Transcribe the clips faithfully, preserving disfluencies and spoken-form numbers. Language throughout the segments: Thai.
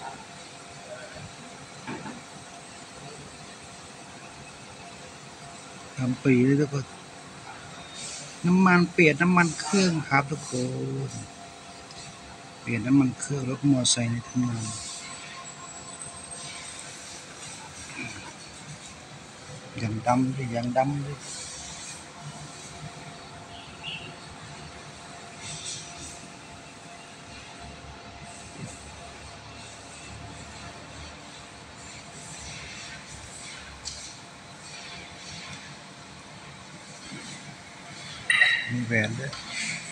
ทำปีเลยทุกคนน้ำมันเปลี่ยนน้ำมันเครื่องครับทุกคนเปลี่ยนน้ำมันเครื่องรถมอเตอร์ไซค์ในทำงานอย่างดำเลยอย่างดำเลยมีแหวนด้วย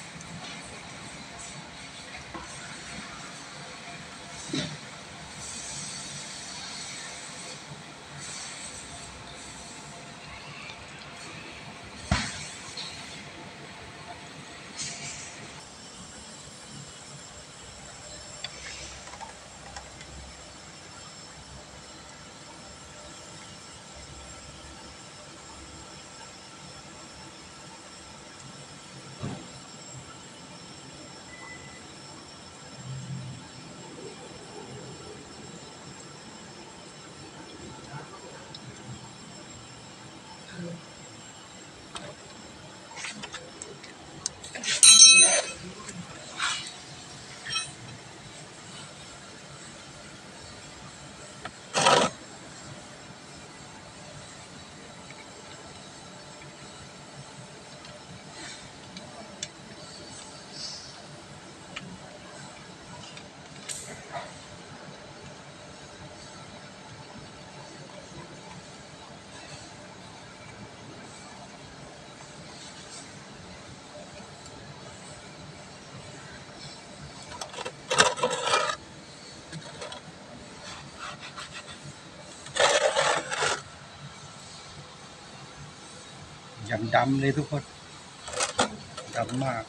อย่างดำเลยทุกคนดำมาก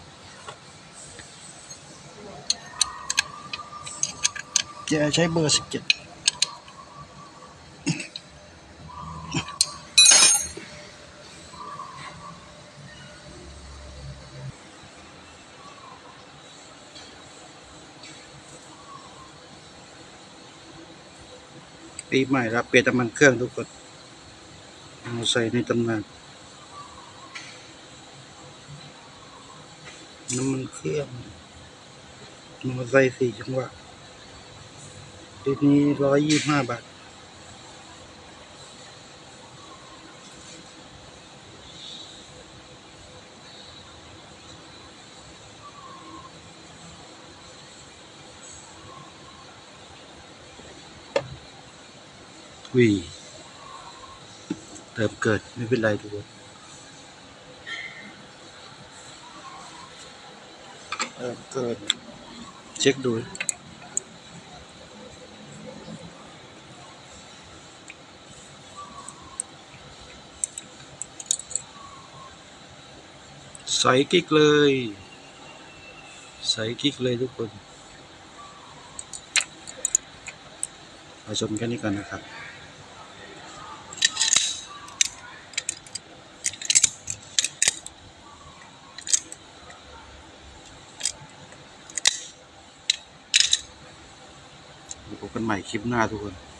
จะใช้เบอร์สิบเจ็ดปีใหม่รับเปลี่ยนน้ำมันเครื่องทุกคนเอาใส่ในตำนานน้ำมันเครื่องมอเตอร์ไซค์สี่จังหวะทีนี้ร้อยยี่สิบห้าบาทวิเติมเกิดไม่เป็นไรทุกคนเติมเกิดเช็คดูใส่กิ๊กเลยใส่กิ๊กเลยทุกคนมาชมกันนี้กันนะครับพบกันใหม่คลิปหน้าทุกคน